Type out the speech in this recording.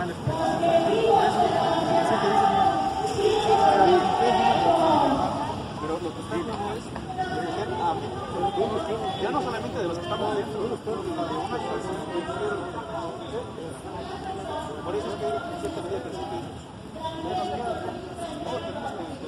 grandes. Por eso, siempre dicen, pero lo que estoy viendo es ya no solamente de los que estamos dentro, de una persona. Por eso es que en cierta medida pensé que no tenemos que